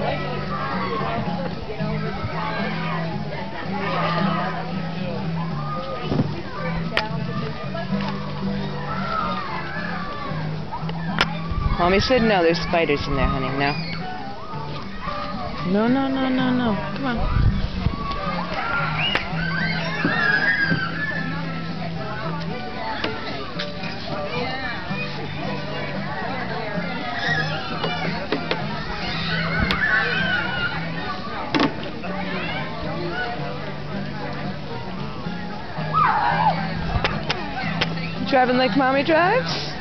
Mommy said no, there's spiders in there, honey. No. No, no, no, no, no. Come on. Driving like Mommy drives?